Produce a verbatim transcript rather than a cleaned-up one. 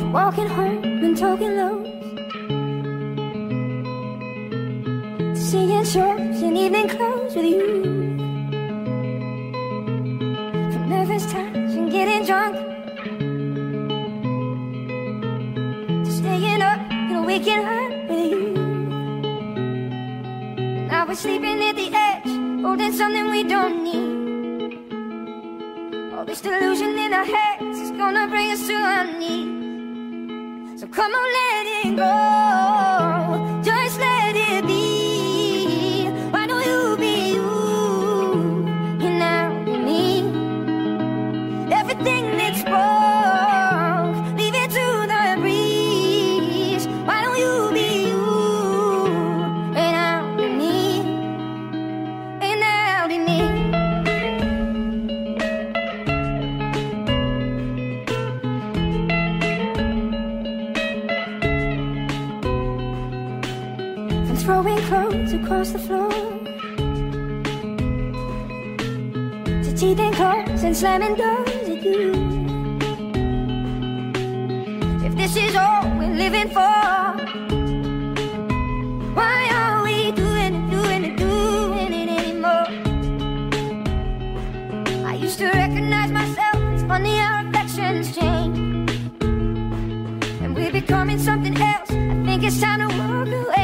walking home and talking lows, seeing shows in evening clothes with you, from nervous times and getting drunk, to staying up and waking up with you. Now we're sleeping at the edge, holding something we don't need. All this delusion in our heads is gonna bring us to our knees. So come on, let it go, just let it be. Why don't you be you, and now be me? Everything that's broke, leave it to the breeze. Why don't you be you, and now be me, and now be me. Throwing clothes across the floor, to teething claws and slamming doors at you. If this is all we're living for, why are we doing it, doing it, doing it anymore? I used to recognize myself, it's funny how reflections change, and we're becoming something else. I think it's time to walk away.